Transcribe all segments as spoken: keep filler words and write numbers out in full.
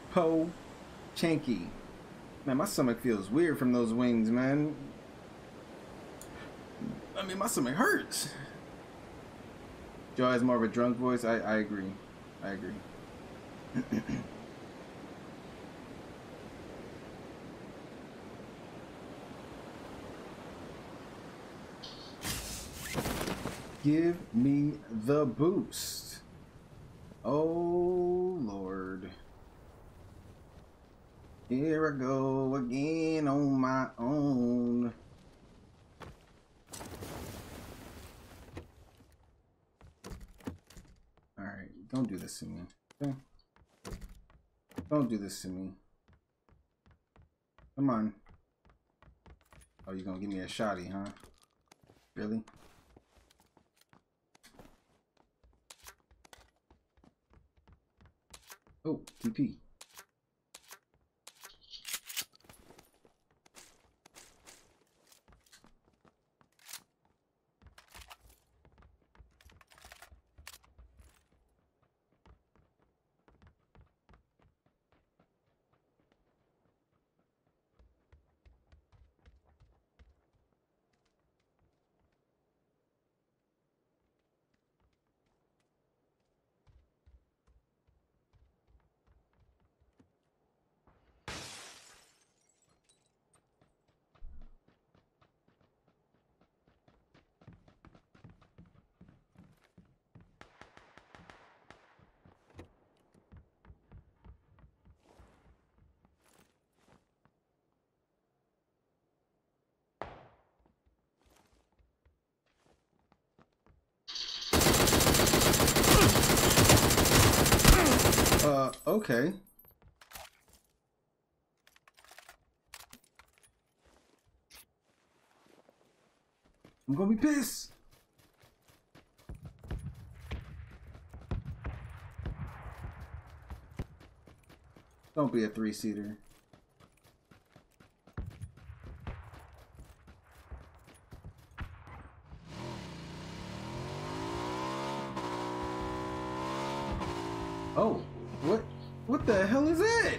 Po Chanky. Man, my stomach feels weird from those wings, man. I mean, my stomach hurts. Joe has more of a drunk voice. I, I agree. I agree. Give me the boost. Oh, Lord. Here I go again on my own. Alright, don't do this to me. Okay? Don't do this to me. Come on. Oh, you're gonna give me a shotty, huh? Really? Oh, T P. Uh, okay. I'm gonna be pissed. Don't be a three-seater. Oh, what? What the hell is that?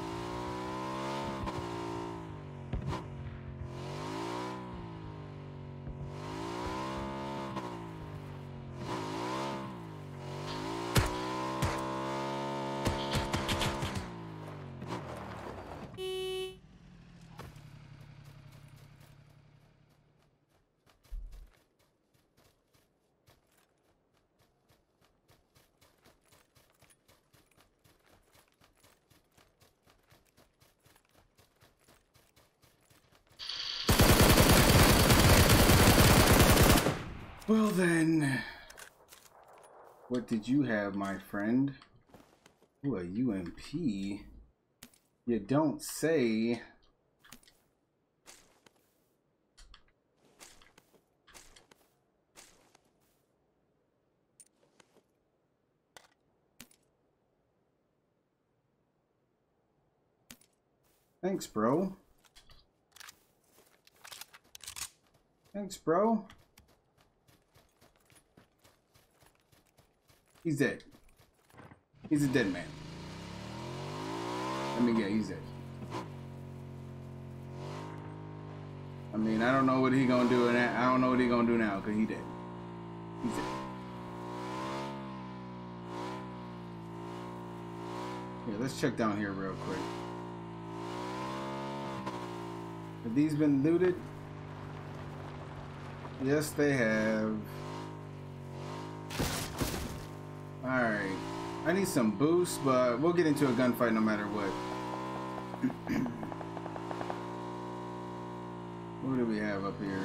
Well then, what did you have, my friend? Ooh, a U M P? You don't say. Thanks, bro. Thanks, bro. He's dead. He's a dead man. I mean, yeah, he's dead. I mean, I don't know what he gonna do, and I don't know what he gonna do now, cause he dead. He's dead. Yeah, let's check down here real quick. Have these been looted? Yes, they have. Alright. I need some boosts, but we'll get into a gunfight no matter what. What do we have up here?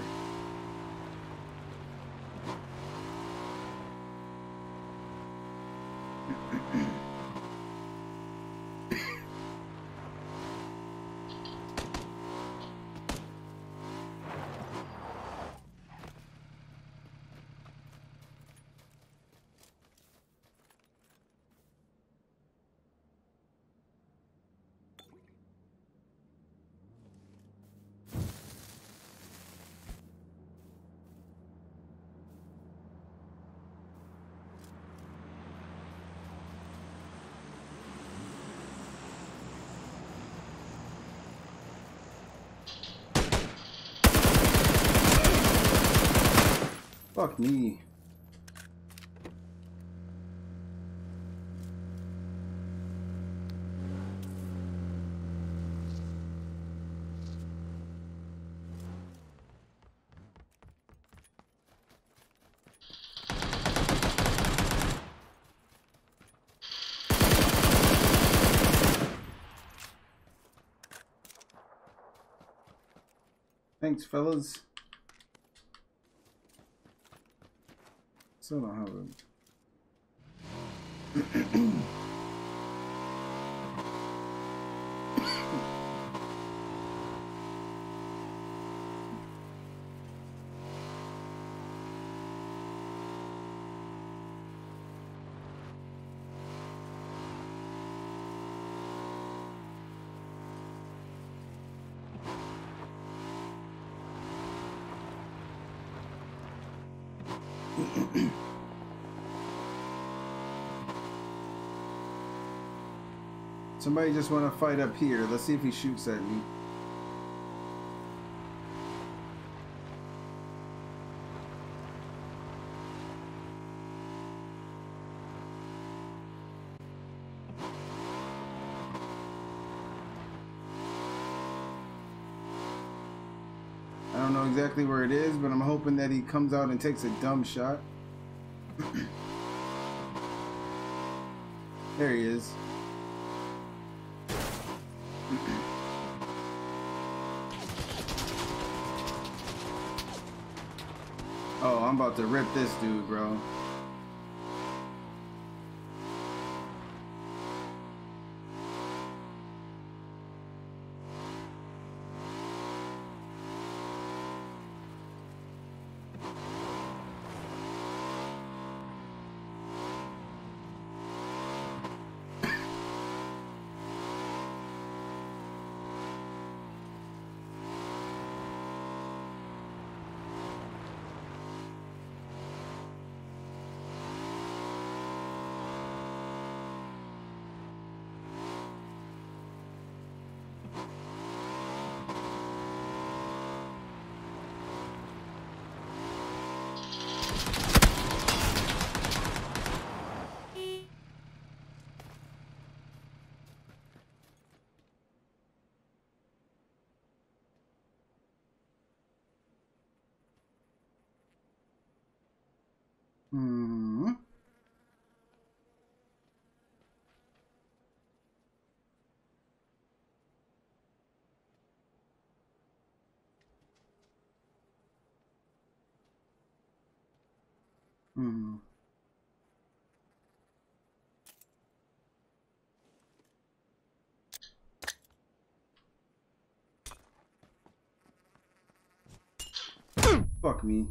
Fuck me. Thanks, fellas. Still don't have it. Somebody just want to fight up here. Let's see if he shoots at me. I don't know exactly where it is, but I'm hoping that he comes out and takes a dumb shot. There he is. Oh, I'm about to rip this dude, bro. Hmm. Hmm. Fuck me.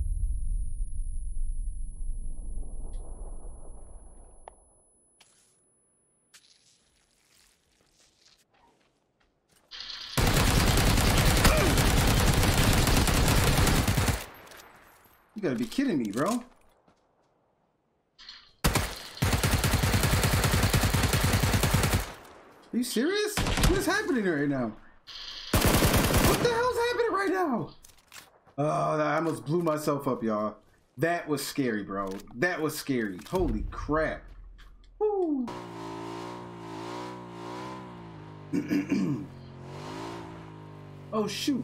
You gotta be kidding me, bro. Are you serious? What is happening right now? What the hell's happening right now? Oh, I almost blew myself up, y'all. That was scary, bro. That was scary. Holy crap. Woo. Oh, shoot.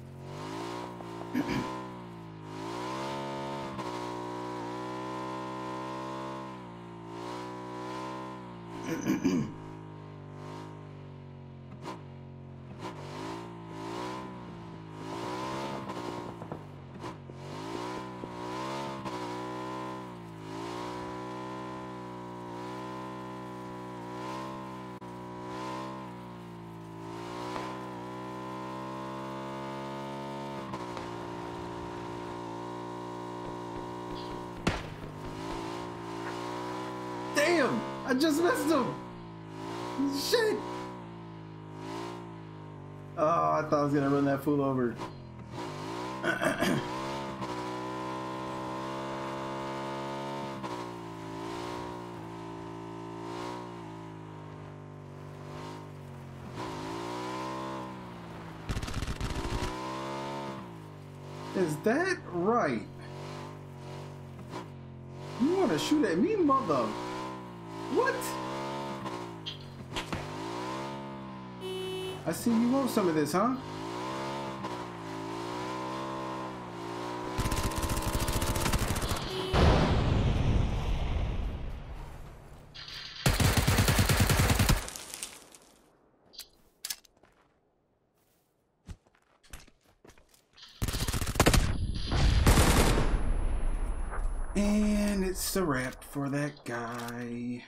Damn! I just missed him! Shit! Oh, I thought I was gonna run that fool over. Is that right? You want to shoot at me, mother? What? I see you want some of this, huh? And it's a wrap for that guy.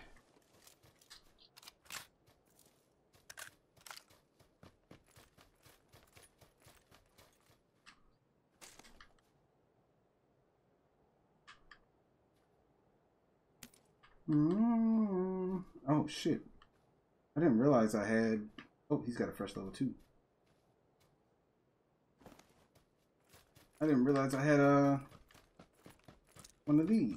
Mm. Oh shit. I didn't realize I had... Oh, he's got a fresh level two. I didn't realize I had a... one of these.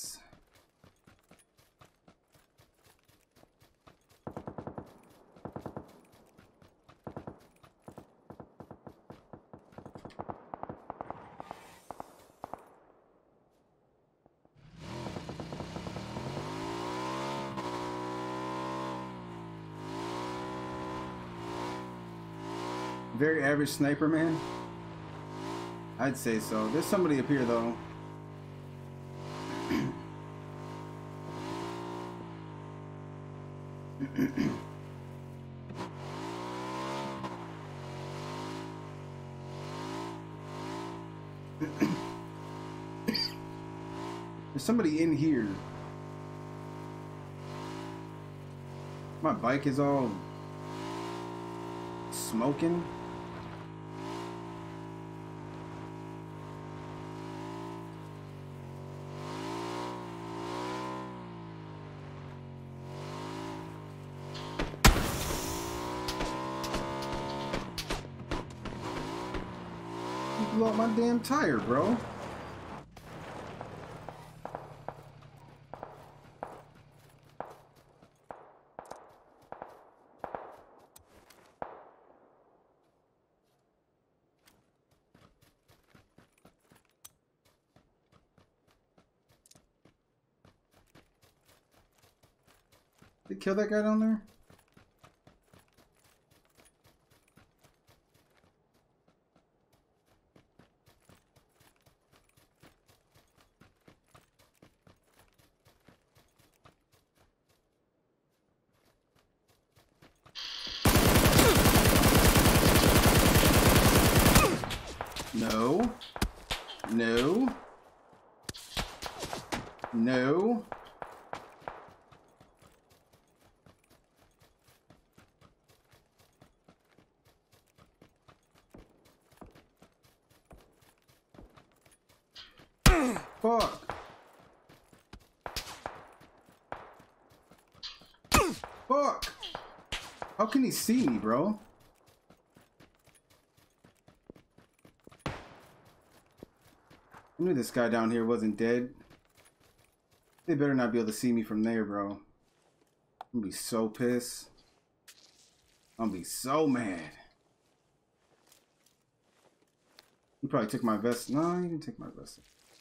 Very average sniper, man. I'd say so. There's somebody up here though. There's somebody in here. My bike is all smoking. You blew out my damn tire, bro. Did they kill that guy down there? No. No. No. Fuck. Fuck. How can he see me, bro? I knew this guy down here wasn't dead. They better not be able to see me from there, bro. I'm gonna be so pissed. I'm gonna be so mad. He probably took my vest. No, he didn't take my vest.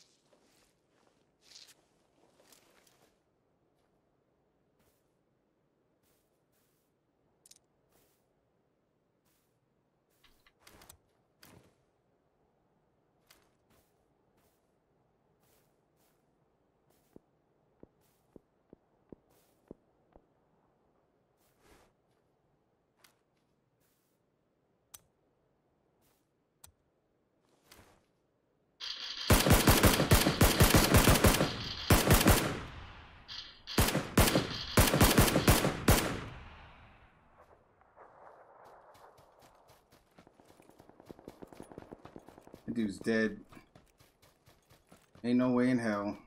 That dude's dead. Ain't no way in hell.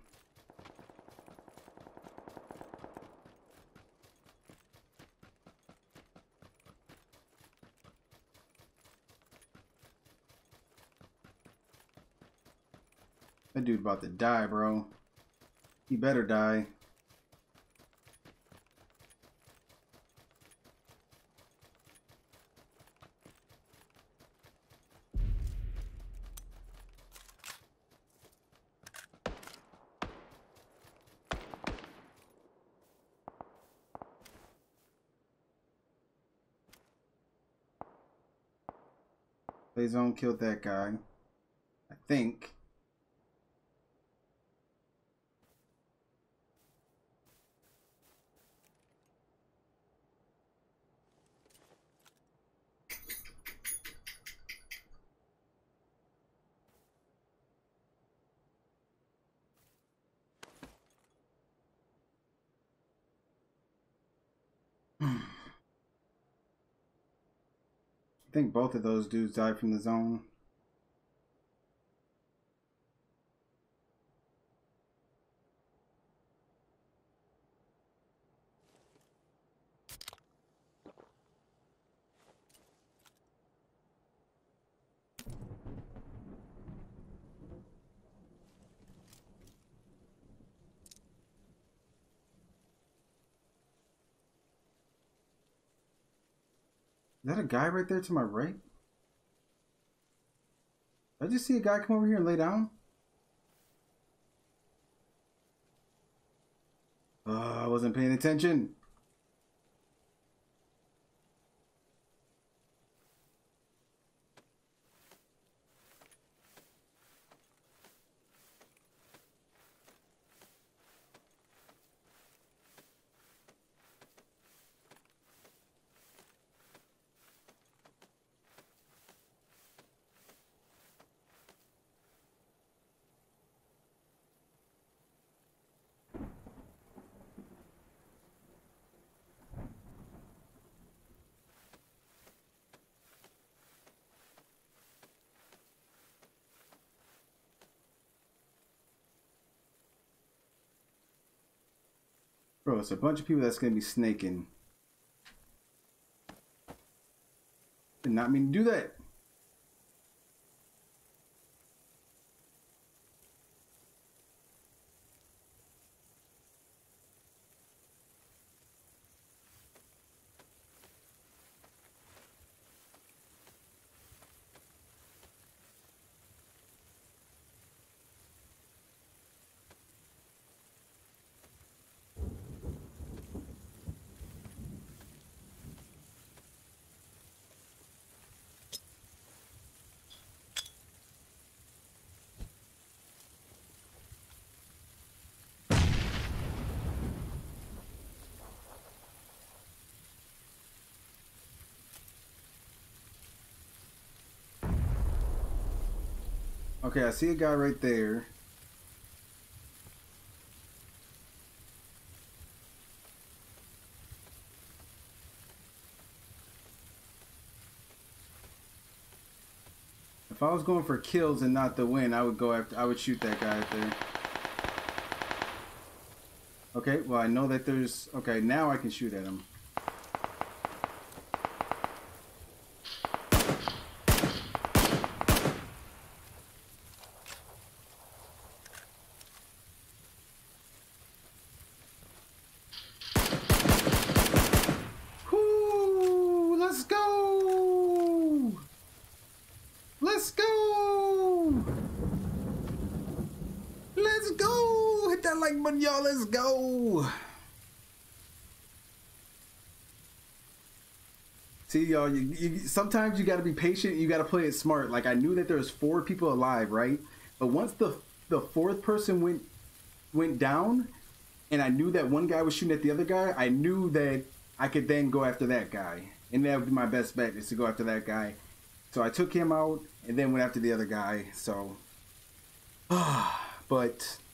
That dude about to die, bro. He better die. Play zone killed that guy. I think. I think both of those dudes died from the zone. Is that a guy right there to my right? Did I just see a guy come over here and lay down? Uh, I wasn't paying attention. Bro, it's a bunch of people that's gonna be snaking. Did not mean to do that. Okay, I see a guy right there. If I was going for kills and not the win, I would go after, I would shoot that guy right there. Okay, well I know that there's, okay, now I can shoot at him. Whoo, let's go! Let's go! Let's go! Hit that like button, y'all. Let's go! See, y'all, you, you, sometimes you got to be patient. You got to play it smart. Like, I knew that there was four people alive, right? But once the the fourth person went went down, and I knew that one guy was shooting at the other guy, I knew that I could then go after that guy. And that would be my best bet, is to go after that guy. So I took him out, and then went after the other guy. So, but